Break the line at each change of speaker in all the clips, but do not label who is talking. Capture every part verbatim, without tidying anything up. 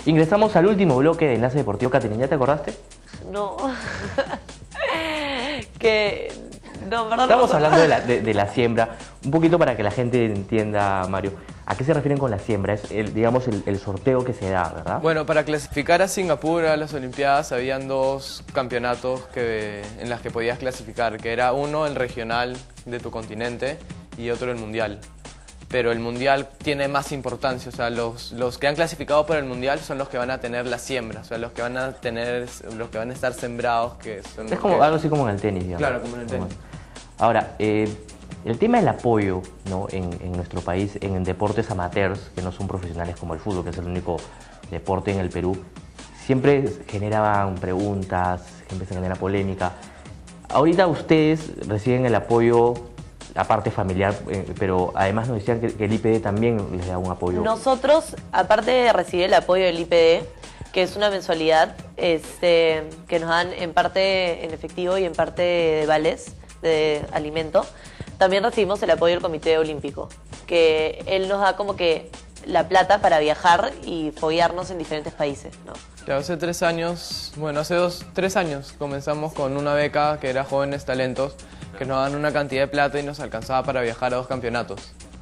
Ingresamos al último bloque de Enlace Deportivo. Caterina, ¿ya te acordaste?
No. que... No, perdón.
Estamos
no.
hablando de la, de, de la siembra. Un poquito para que la gente entienda, Mario. ¿A qué se refieren con la siembra? Es, el, digamos, el, el sorteo que se da, ¿verdad?
Bueno, para clasificar a Singapur a las Olimpiadas habían dos campeonatos que, en las que podías clasificar, que era uno el regional de tu continente y otro el mundial. Pero el mundial tiene más importancia, o sea, los, los que han clasificado para el mundial son los que van a tener la siembra, o sea, los que van a tener, los que van a estar sembrados, que son...
Es como
que...
algo así como en el tenis, digamos.
Claro, como en el tenis.
Ahora, eh, el tema del apoyo, ¿no? en, en nuestro país, en deportes amateurs, que no son profesionales como el fútbol, que es el único deporte en el Perú, siempre generaban preguntas, siempre se genera polémica. Ahorita ustedes reciben el apoyo, la parte familiar, eh, pero además nos decían que, que el I P D también les da un apoyo.
Nosotros, aparte de recibir el apoyo del I P D, que es una mensualidad este, que nos dan en parte en efectivo y en parte de vales de alimento, también recibimos el apoyo del Comité Olímpico, que él nos da como que la plata para viajar y foguearnos en diferentes países, ¿no?
Ya hace tres años, bueno, hace dos, tres años comenzamos con una beca que era Jóvenes Talentos, que nos dan una cantidad de plata y nos alcanzaba para viajar a dos campeonatos.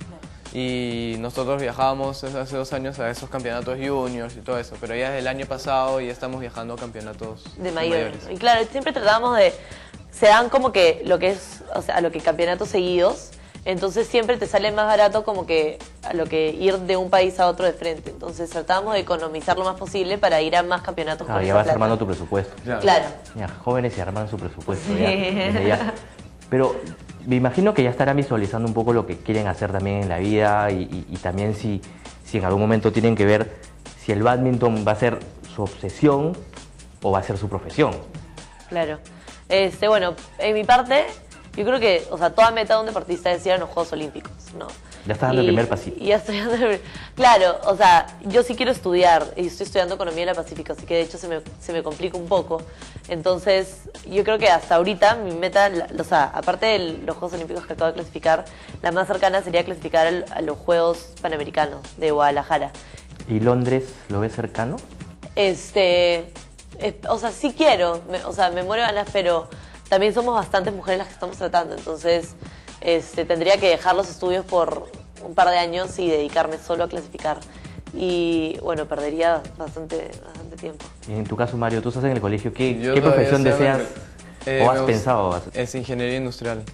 Y nosotros viajábamos hace dos años a esos campeonatos juniors y todo eso, pero ya desde el año pasado ya estamos viajando a campeonatos
de mayores.
mayores.
Y claro, siempre tratamos de... Se dan como que lo que es, o sea, lo que campeonatos seguidos, entonces siempre te sale más barato como que a lo que ir de un país a otro de frente. Entonces tratamos de economizar lo más posible para ir a más campeonatos.
Claro,
con
ya
esa
vas
plata.
armando tu presupuesto.
Claro.
Claro.
Ya, jóvenes y arman su presupuesto.
Sí.
Ya, desde ya. Pero me imagino que ya estarán visualizando un poco lo que quieren hacer también en la vida y, y, y también si, si en algún momento tienen que ver si el bádminton va a ser su obsesión o va a ser su profesión.
Claro. Este, bueno, en mi parte, yo creo que, o sea, toda meta de un deportista es ir a los Juegos Olímpicos, ¿no?
Ya estás dando
Y-
el primer pasito.
y ya estoy dando el- Claro, o sea, yo sí quiero estudiar y estoy estudiando Economía en la Pacífico, así que de hecho se me, se me complica un poco. Entonces, yo creo que hasta ahorita mi meta, la- o sea, aparte de los Juegos Olímpicos que acabo de clasificar, la más cercana sería clasificar al- a los Juegos Panamericanos de Guadalajara.
¿Y Londres lo ves cercano?
Este, es- o sea, sí quiero, me- o sea, me muero de ganas, pero también somos bastantes mujeres las que estamos tratando, entonces este, tendría que dejar los estudios por un par de años y dedicarme solo a clasificar. Y bueno, perdería bastante, bastante tiempo.
Y en tu caso, Mario, tú estás en el colegio, ¿qué,
Yo
¿qué
todavía
profesión
estoy en
deseas
el- eh,
o
me
has
gust-
pensado?
Es ingeniería industrial.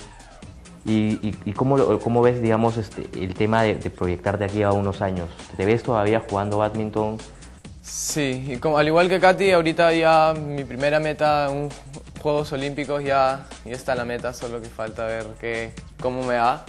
¿Y, y, y cómo, lo- cómo ves, digamos, este, el tema de, de proyectarte aquí a unos años? ¿Te ves todavía jugando bádminton?
Sí, y como, al igual que Katy, ahorita ya mi primera meta, un Juegos Olímpicos, ya, ya está la meta, solo que falta ver qué, cómo me va.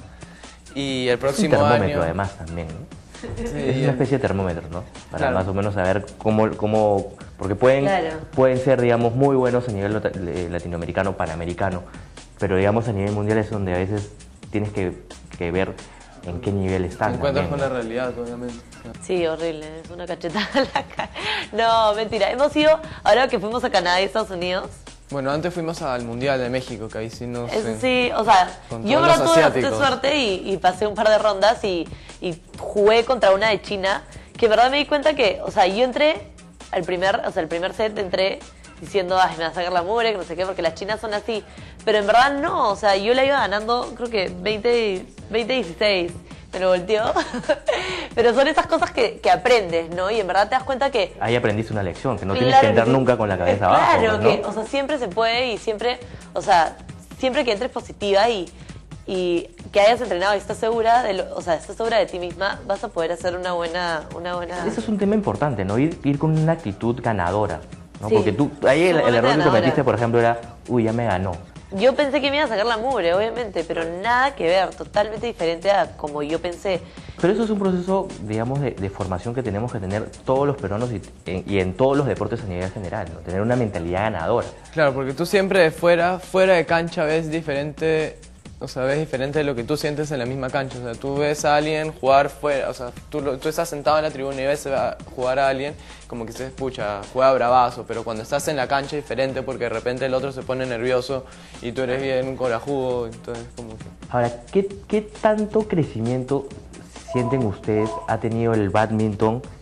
Y el
Es un
próximo
termómetro,
año...
además, también, ¿no?
Sí,
Es
y
una
el-
especie de termómetro, ¿no? Para
Claro.
más o menos saber cómo, cómo porque pueden,
Claro.
pueden ser, digamos, muy buenos a nivel lata- eh, latinoamericano, panamericano, pero digamos a nivel mundial es donde a veces tienes que, que ver en qué nivel
te
están.
encuentras
también,
con la
¿no?
realidad, obviamente.
Sí, horrible, es una cachetada en la cara. No, mentira, hemos ido, ahora que fuimos a Canadá y Estados Unidos,
Bueno, antes fuimos al Mundial de México, que ahí sí nos...
eso
eh,
sí, o sea,
con
yo
todos
verdad
los
tuve bastante
asiáticos.
suerte y, y pasé un par de rondas y, y jugué contra una de China, que en verdad me di cuenta que, o sea, yo entré al primer, o sea, el primer set entré diciendo, ay, me va a sacar la mugre, que no sé qué, porque las chinas son así, pero en verdad no, o sea, yo la iba ganando, creo que veinte dieciséis, me lo volteó, pero son esas cosas que, que aprendes, ¿no? Y en verdad te das cuenta que
Ahí aprendiste una lección, que no tienes
Claro
que entrar
sí.
nunca con la cabeza
Claro,
abajo, pues, ¿no?
que, o sea, siempre se puede y siempre, o sea, siempre que entres positiva y, y que hayas entrenado y estás segura de lo, o sea, estás segura de ti misma, vas a poder hacer una buena, una buena.
Eso es un tema importante, ¿no? Ir, ir con una actitud ganadora, ¿no?
Sí,
Porque tú, ahí el, el
sumamente
error que
ganadora.
cometiste, por ejemplo, era, uy, ya me ganó.
Yo pensé que me iba a sacar la mugre, obviamente, pero nada que ver, totalmente diferente a como yo pensé.
Pero eso es un proceso, digamos, de, de formación que tenemos que tener todos los peruanos y en, y en todos los deportes a nivel general, ¿no? Tener una mentalidad ganadora.
Claro, porque tú siempre de fuera, fuera de cancha ves diferente, o sea, ves diferente de lo que tú sientes en la misma cancha. O sea, tú ves a alguien jugar fuera, o sea, tú, lo- tú estás sentado en la tribuna y ves a jugar a alguien como que se escucha, juega bravazo, pero cuando estás en la cancha es diferente porque de repente el otro se pone nervioso y tú eres bien corajudo, entonces como que...
Ahora, ¿qué, qué tanto crecimiento sienten ustedes ha tenido el bádminton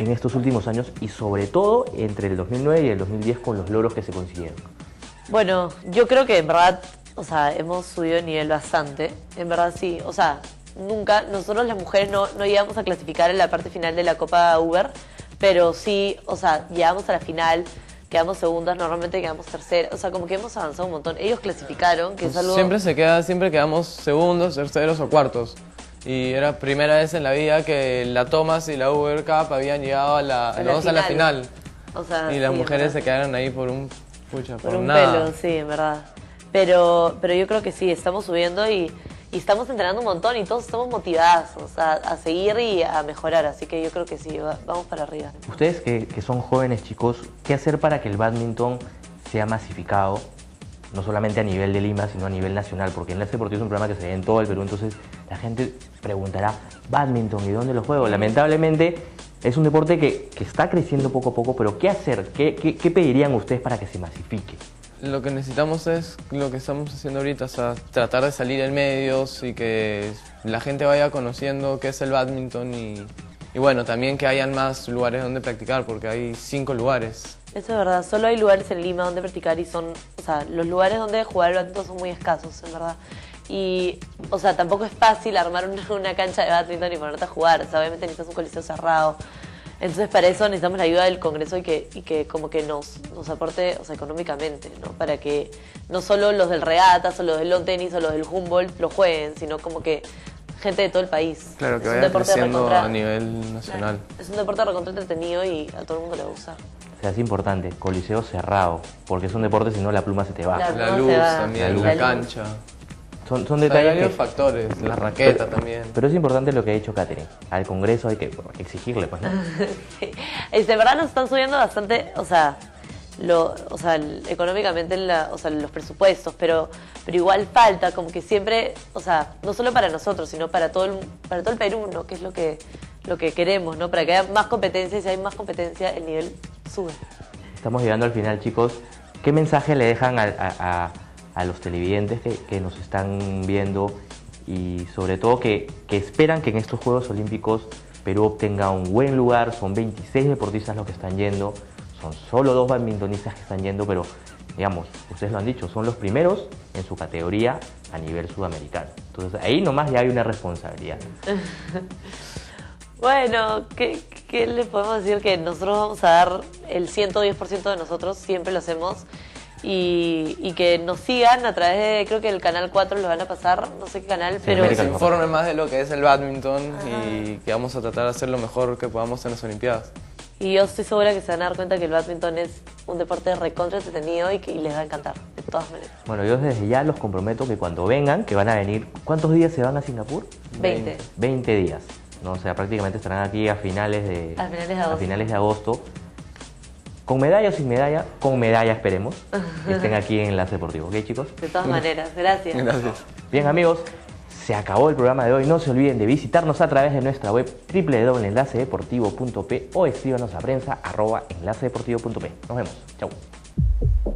en estos últimos años y sobre todo entre el dos mil nueve y el dos mil diez con los logros que se consiguieron?
Bueno, yo creo que en verdad, o sea, hemos subido de nivel bastante. En verdad sí, o sea, nunca, nosotros las mujeres no, no llegamos a clasificar en la parte final de la Copa Uber, pero sí, o sea, llegamos a la final, quedamos segundas, normalmente quedamos terceras, o sea, como que hemos avanzado un montón. Ellos clasificaron, que es algo...
Siempre se queda, siempre quedamos segundos, terceros o cuartos. Y era primera vez en la vida que la Thomas y la Uber Cup habían llegado a la,
a la,
los dos a la
final.
final.
O sea,
y las
sí,
mujeres se quedaron ahí por un... Pucha, por,
por un
nada.
pelo, sí, en verdad. Pero, pero yo creo que sí, estamos subiendo y, y estamos entrenando un montón y todos estamos motivados, o sea, a seguir y a mejorar. Así que yo creo que sí, va, vamos para arriba.
Ustedes que, que son jóvenes, chicos, ¿qué hacer para que el bádminton sea masificado? No solamente a nivel de Lima, sino a nivel nacional, porque Enlace Deportivo es un programa que se ve en todo el Perú, entonces la gente preguntará, ¿bádminton y dónde lo juego? Lamentablemente es un deporte que, que está creciendo poco a poco, pero ¿qué hacer? ¿Qué, qué, qué pedirían ustedes para que se masifique?
Lo que necesitamos es lo que estamos haciendo ahorita, o sea, tratar de salir en medios y que la gente vaya conociendo qué es el bádminton y, y bueno, también que hayan más lugares donde practicar, porque hay cinco lugares.
Eso es verdad, solo hay lugares en Lima donde practicar y son, o sea, los lugares donde jugar el bádminton son muy escasos, en verdad. Y, o sea, tampoco es fácil armar una, una cancha de bádminton y ponerte a jugar, o sea, obviamente necesitas un coliseo cerrado. Entonces, para eso necesitamos la ayuda del Congreso y que, y que como que nos, nos aporte, o sea, económicamente, ¿no? Para que no solo los del regatas o los del lawn tenis o los del Humboldt lo jueguen, sino como que gente de todo el país.
Claro, que
Es un
vaya
deporte
creciendo
recontra-
a nivel nacional.
Es un deporte recontra entretenido y a todo el mundo le gusta.
O sea, es importante, coliseo cerrado, porque es un deporte, si no la pluma se te va.
Claro.
La
no
luz
se va.
también,
La
la,
luz.
cancha.
Son, son
O sea, hay
detalles
varios
que...
factores, la raqueta también.
Pero es importante lo que ha dicho Katherine. Al Congreso hay que bueno, exigirle, pues, ¿no?
Sí. Este, de verdad nos están subiendo bastante, o sea, lo, o sea, el- económicamente la, o sea, los presupuestos, pero, pero igual falta, como que siempre, o sea, no solo para nosotros, sino para todo el, para todo el Perú, ¿no? Que es lo que, lo que queremos, ¿no? Para que haya más competencia y si hay más competencia, el nivel sube.
Estamos llegando al final, chicos. ¿Qué mensaje le dejan a, a- a- a los televidentes que, que nos están viendo y sobre todo que, que esperan que en estos Juegos Olímpicos Perú obtenga un buen lugar? Son veintiséis deportistas los que están yendo, son solo dos badmintonistas que están yendo, pero digamos, ustedes lo han dicho, son los primeros en su categoría a nivel sudamericano. Entonces ahí nomás ya hay una responsabilidad.
Bueno, ¿qué, qué le podemos decir? Que nosotros vamos a dar el ciento diez por ciento de nosotros, siempre lo hacemos. Y, y que nos sigan a través de, creo que el canal cuatro lo van a pasar, no sé qué canal, pero...
Que
América
se
Cup.
informe más de lo que es el bádminton y que vamos a tratar de hacer lo mejor que podamos en las Olimpiadas.
Y yo estoy segura que se van a dar cuenta que el bádminton es un deporte recontra entretenido y que y les va a encantar, de todas maneras.
Bueno, yo desde ya los comprometo que cuando vengan, que van a venir, ¿cuántos días se van a Singapur?
veinte.
veinte días, ¿no? O sea, prácticamente estarán aquí a finales de,
A finales de agosto.
a finales de agosto. Con medalla o sin medalla, con medalla esperemos, que estén aquí en Enlace Deportivo. ¿Ok, chicos?
De todas maneras, gracias.
Gracias.
Bien, amigos, se acabó el programa de hoy. No se olviden de visitarnos a través de nuestra web doble u doble u doble u punto enlace deportivo punto pe o escríbanos a prensa arroba enlace deportivo punto pe. Nos vemos. Chau.